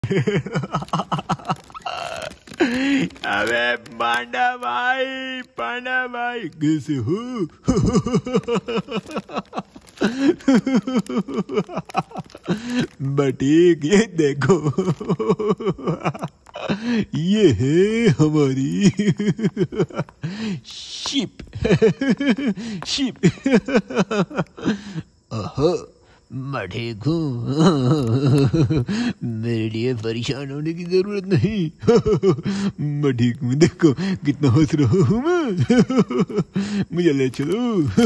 अबे पांडा भाई कैसे हो? बटीक ये देखो, ये है हमारी शिप। ओहो, मैं ठीक हूँ। मेरे लिए परेशान होने की जरूरत नहीं। मैं ठीक हूँ, देखो कितना हंस रहा हूँ मैं। मुझे ले चलो।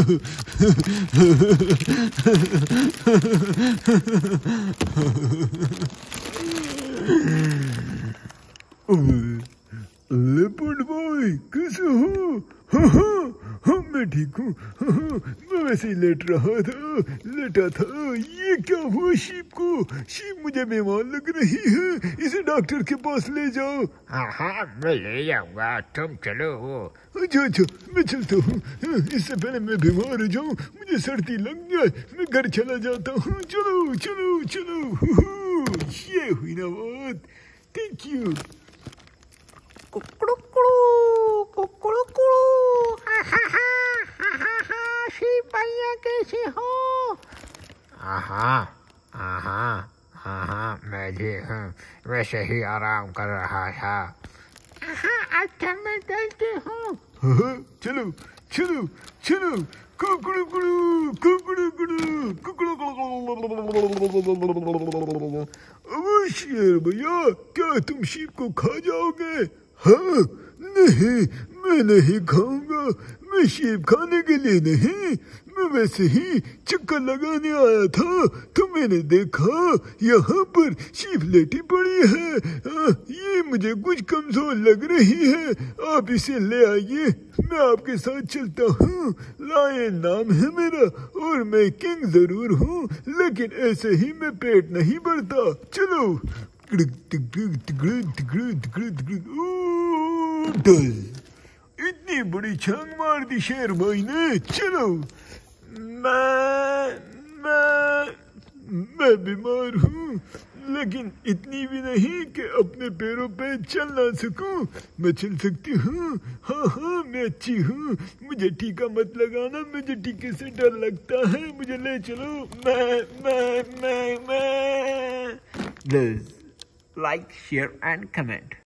लेपर्ड बॉय कैसे हो? हाँ, मैं ठीक हूँ। मैं वैसे ही लेटा था। ये क्या हुआ शीप को? शीप मुझे बीमार लग रही है, इसे डॉक्टर के पास ले जाओ। हाँ, मैं ले जाऊंगा, तुम चलो। अच्छा, मैं चलता हूँ। इससे पहले मैं बीमार हो जाऊँ, मुझे सर्दी लग जाए, मैं घर चला जाता हूँ। चलो। ये हुई ना बात। Thank you. शीप भैया कैसे हो? हाँ, मैं भी हूँ, वैसे ही आराम कर रहा था। अच्छा, मैं चलती हूँ। चलो। शेर भैया, क्या तुम शीप को खा जाओगे? हाँ, नहीं, मैं नहीं खाऊंगा। मैं शीप खाने के लिए नहीं, मैं वैसे ही चक्कर लगाने आया था, तो मैंने देखा यहाँ पर शीप लेटी पड़ी है। ये मुझे कुछ कमजोर लग रही है, आप इसे ले आइए, मैं आपके साथ चलता हूँ। लायन नाम है मेरा, और मैं किंग जरूर हूँ, लेकिन ऐसे ही मैं पेट नहीं भरता। चलो। इतनी बड़ी छलांग मार दी शेर भाई ने। चलो। मैं बीमार हूँ, लेकिन इतनी भी नहीं कि अपने पैरों पे चल ना सकूं। मैं चल सकती हूँ। हाँ, मैं अच्छी हूँ। मुझे टीका मत लगाना, मुझे टीके से डर लगता है। मुझे ले चलो। मैं Please like, share and comment.